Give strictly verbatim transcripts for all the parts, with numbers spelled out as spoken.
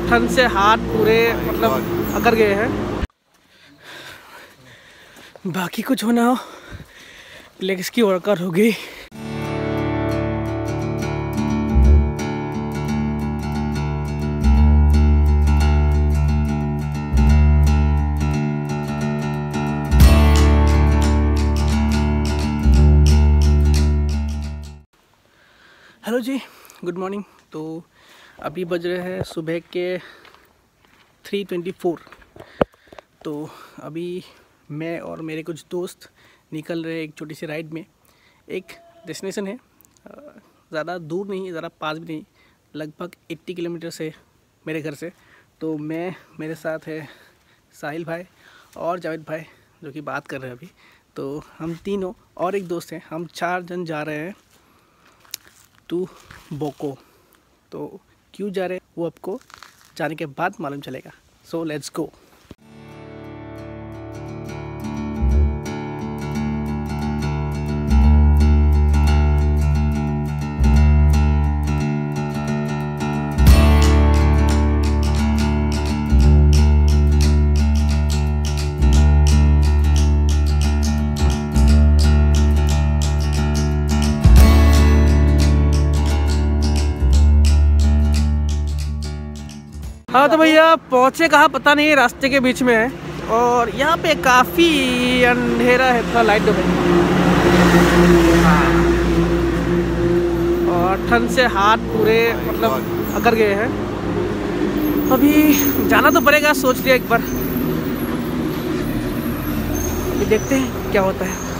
ठंड से हाथ पूरे मतलब अकड़ गए हैं। बाकी कुछ होना हो, लेग्स की वर्कआउट हो गई। हेलो जी, गुड मॉर्निंग। तो अभी बज रहे हैं सुबह के थ्री ट्वेंटी फोर। तो अभी मैं और मेरे कुछ दोस्त निकल रहे हैं एक छोटी सी राइड में। एक डेस्टिनेशन है, ज़्यादा दूर नहीं, ज़्यादा पास भी नहीं, लगभग अस्सी किलोमीटर से मेरे घर से। तो मैं, मेरे साथ है साहिल भाई और जावेद भाई जो कि बात कर रहे हैं अभी। तो हम तीनों और एक दोस्त हैं, हम चार जन जा रहे हैं टू बोको। तो क्यों जा रहे हैं वो आपको जाने के बाद मालूम चलेगा। So let's go. हाँ तो भैया पहुँचे कहाँ पता नहीं, रास्ते के बीच में है और यहाँ पे काफ़ी अंधेरा है, थोड़ा लाइट दो भाई। और ठंड से हाथ पूरे मतलब अकड़ गए हैं। अभी जाना तो पड़ेगा, सोच लिया एक बार, अभी देखते हैं क्या होता है।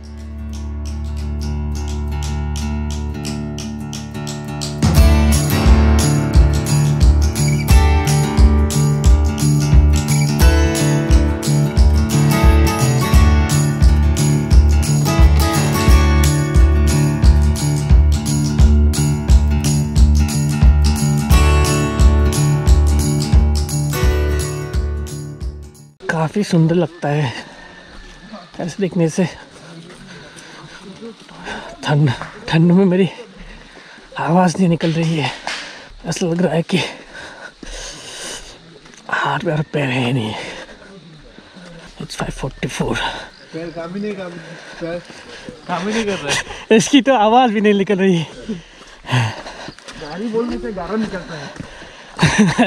काफ़ी सुंदर लगता है ऐसे देखने से। ठंड ठंड में मेरी आवाज़ नहीं निकल रही है, ऐसा लग रहा है कि हाथ पैर पैर है नहीं। It's five forty four. पैर काम ही नहीं काम पैर काम ही नहीं कर रहा है। इसकी तो आवाज़ भी नहीं निकल रही। गाड़ी बोलने से गारा निकलता है।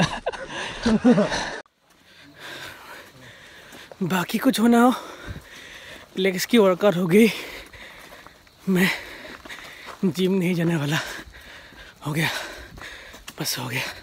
बाकी कुछ होना हो, लेग्स की वर्कआउट हो गई। मैं जिम नहीं जाने वाला, हो गया, बस हो गया।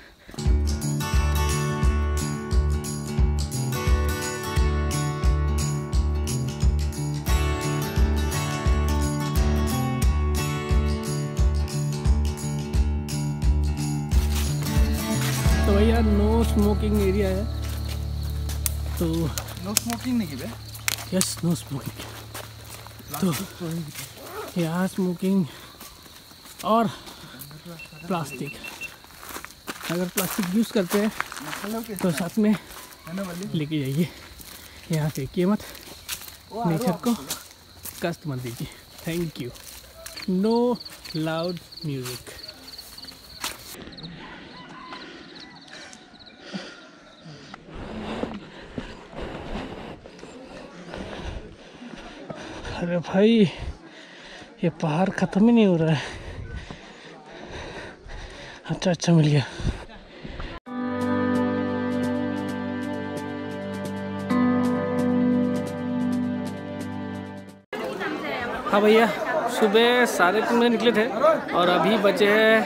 तो भैया नो स्मोकिंग एरिया है, तो नो स्मोकिंग नहीं है। Yes, no smoking. तो यहाँ स्मोकिंग और प्लास्टिक, अगर प्लास्टिक यूज़ करते हैं तो साथ में लेके जाइए, यहाँ फेंकिए मत, नेचर को कष्ट मत दीजिए। Thank you. No loud music. अरे भाई ये पहाड़ ख़त्म ही नहीं हो रहा है। अच्छा अच्छा मिल गया। हाँ भैया, सुबह साढ़े तीन बजे निकले थे और अभी बजे हैं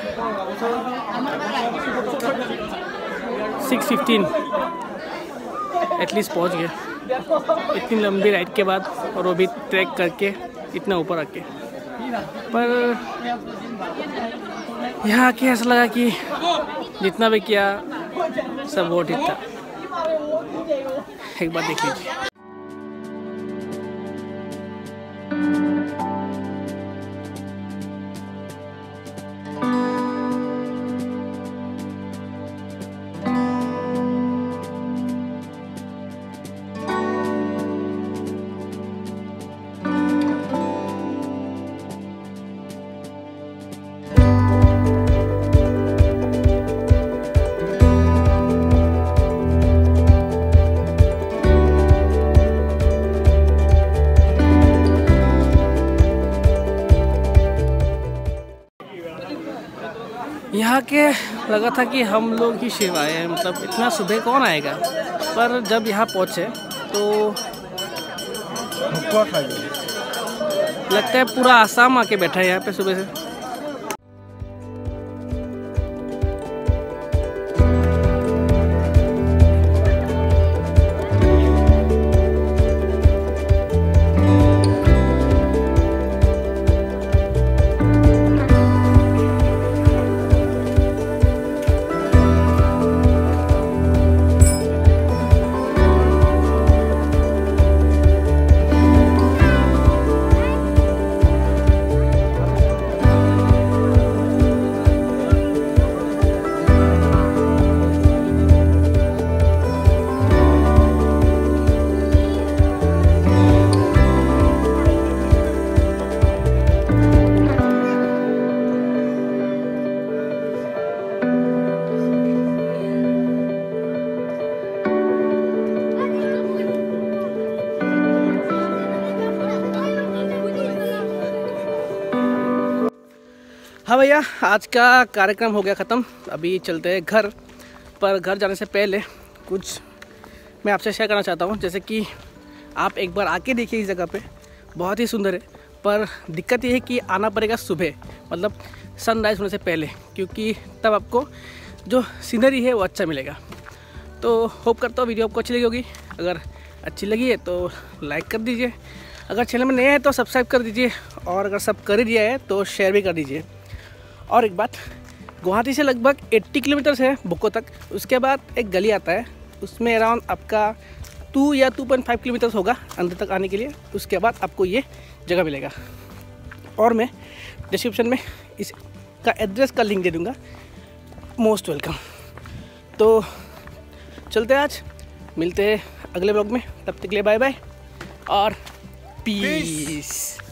सिक्स फिफ्टीन। एटलीस्ट पहुँच गए इतनी लंबी राइड के बाद, और वो भी ट्रैक करके इतना ऊपर आके। पर यहाँ आके ऐसा लगा कि जितना भी किया सब वो ठीक था। एक बार देख लीजिए। यहाँ के लगा था कि हम लोग ही शिव आए हैं, मतलब इतना सुबह कौन आएगा। पर जब यहाँ पहुँचे तो लगता है पूरा आसाम आके बैठा है यहाँ पे सुबह से। हाँ भैया, आज का कार्यक्रम हो गया ख़त्म। अभी चलते हैं घर। पर घर जाने से पहले कुछ मैं आपसे शेयर करना चाहता हूँ। जैसे कि आप एक बार आके देखिए इस जगह पे, बहुत ही सुंदर है। पर दिक्कत ये है कि आना पड़ेगा सुबह, मतलब सनराइज़ होने से पहले, क्योंकि तब आपको जो सीनरी है वो अच्छा मिलेगा। तो होप करता हूँ वीडियो आपको अच्छी लगी होगी। अगर अच्छी लगी है तो लाइक कर दीजिए, अगर चैनल में नए हैं तो सब्सक्राइब कर दीजिए, और अगर सब कर ही दिया है तो शेयर भी कर दीजिए। और एक बात, गुवाहाटी से लगभग अस्सी किलोमीटर है बुक्को तक। उसके बाद एक गली आता है, उसमें अराउंड आपका टू या टू पॉइंट फाइव किलोमीटर होगा अंदर तक आने के लिए। उसके बाद आपको ये जगह मिलेगा, और मैं डिस्क्रिप्शन में इसका एड्रेस का लिंक दे दूँगा। Most welcome. तो चलते हैं, आज मिलते हैं अगले ब्लॉग में। तब तक के लिए बाय बाय और पीस।